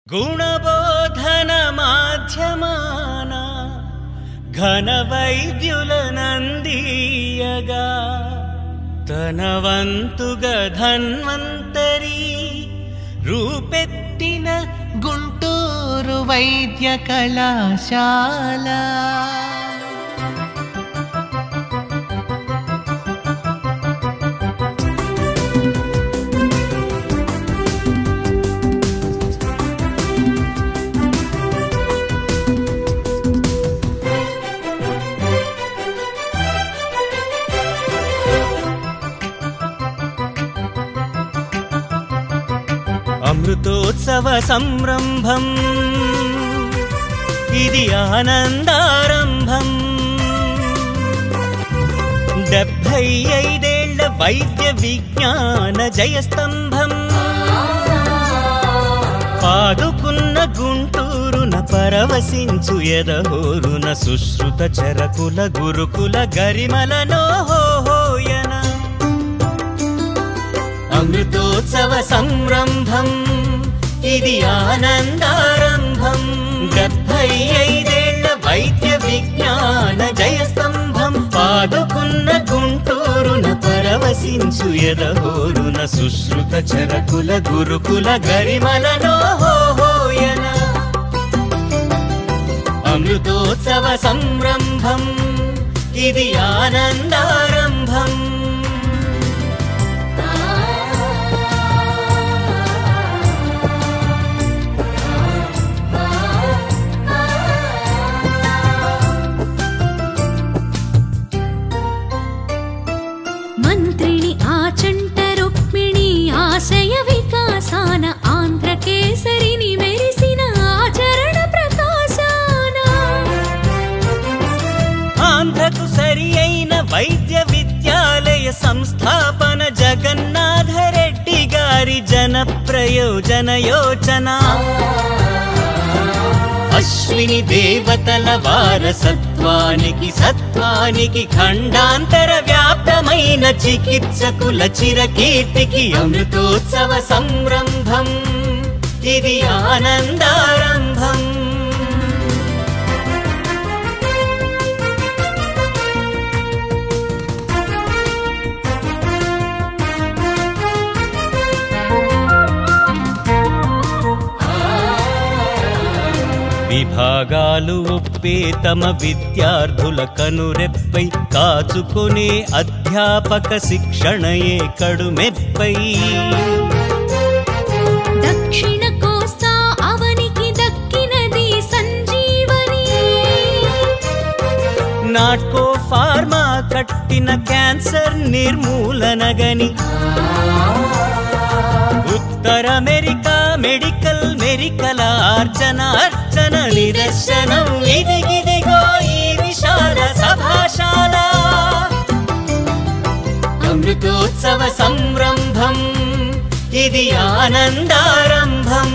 గుణబోధన మాధ్యమాన ఘన వైద్యులనందీయగా తన వంతుగా ధన్వంతరి రూపెత్తిన గుంటూరు వైద్య కళాశాల అమృతోత్సవ సంరంభం ఇది ఆనందారంభం 75 ఏళ్ల వైద్య విజ్ఞాన జయస్తంభం పాదుకున్న గుంటూరున పరవశించు ఎదహోరున సుశ్రుత చరకుల గురుకుల గరిమలనో హోయన అమృతోత్సవ సంరంభం ఇది ఆనందారంభం 75 ఏళ్ల వైద్య విజ్ఞాన జయస్తంభం పాదుకున్న గుంటూరున పరవశించు ఎదహోరున సుశ్రుత చరకుల గురుకుల గరిమలనో హోయన అమృతోత్సవ సంరంభం ఇది ఆనందారంభం ఆశయ వికాసాన ఆంధ్రకేసరిని మెరిసిన ఆచరణ ప్రకాశాన ఆంధ్రకు సరి అయిన వైద్య విద్యాలయ సంస్థాపన జగన్నాథరెడ్డి గారి జన ప్రయోజన యోచన అశ్విని దేవతల వారసత్వానికి సత్వానికి ఖండాంతర వ్యాప్తమైన చికిత్సకుల చిరకీర్తికి అమృతోత్సవ సంరంభం ఇది ఆనందారంభం విభాగాలు ఒప్పే తమ విద్యార్థుల కనురెప్పై కాచుకునే అధ్యాపక శిక్షణయే కడుమెప్పై దక్షిణ కోస్తా అవనికి దక్కినది సంజీవని నాట్కో ఫార్మా కట్టిన క్యాన్సర్ నిర్మూలనగని ఉత్తర అమెరికా మెడికల్ అర్చన నిదర్శనం ఇదిగిదిగో ఈ విశాల సభాశాల అమృతోత్సవ సంరంభం ఇది ఆనందారంభం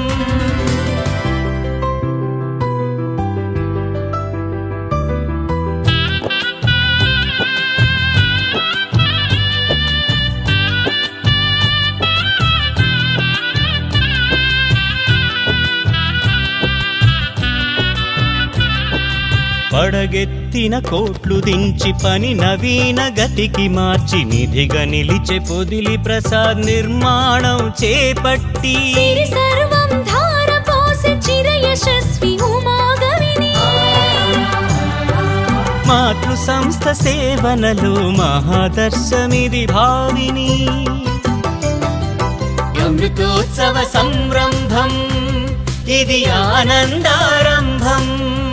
పడగెత్తిన కోట్లు దించి పని నవీన గతికి మార్చి నిధిగా నిలిచే పొదిలి ప్రసాద్ నిర్మాణం చేపట్టి సర్వం ధారపోసి చిరయశస్వి ఉమాగవిని మాతృ సంస్థ సేవనలో మహాదర్శమిది భావిని అమృతోత్సవ సంరంభం ఇది ఆనందారంభం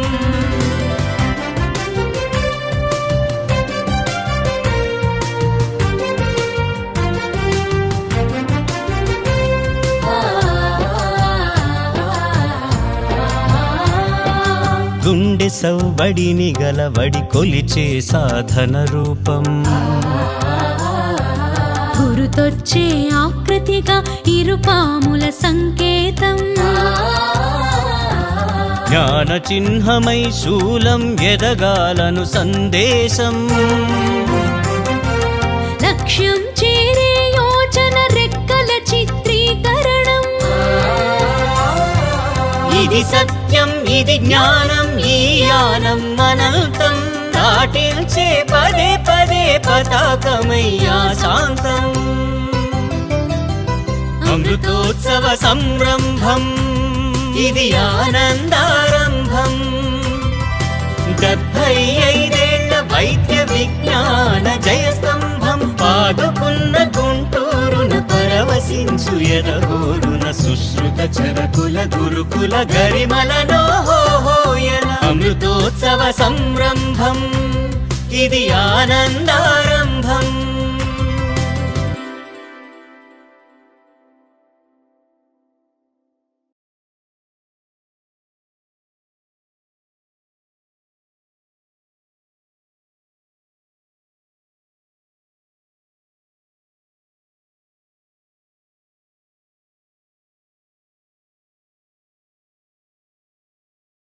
గుండె సవ్వడిని గలవడి కొలిచే సాధన రూపం గురుతొచ్చే ఆకృతిగా ఇరుపాముల సంకేతం జ్ఞాన చిహ్నమై శూలం ఎదగాలను సందేశం లక్ష్యం చేరే యోచన రెక్కల చిత్రీకరణం ఇది సత్యం ఇది జ్ఞానం ఈ యానం అనంతం దాటిల్చే పదే పదే పతాకమయ్యా శాంతం అమృతోత్సవ సంరంభం ఇది ఆనందారంభం 75 వైద్య విజ్ఞాన జయస్తంభం పాదుకున్న గుంటూరున పరవశించు ఎదగోరున సుశ్రుత చరకుల గురుకుల గరిమలలో హోయన అమృతోత్సవ సంరంభం ఇది ఆనందారంభం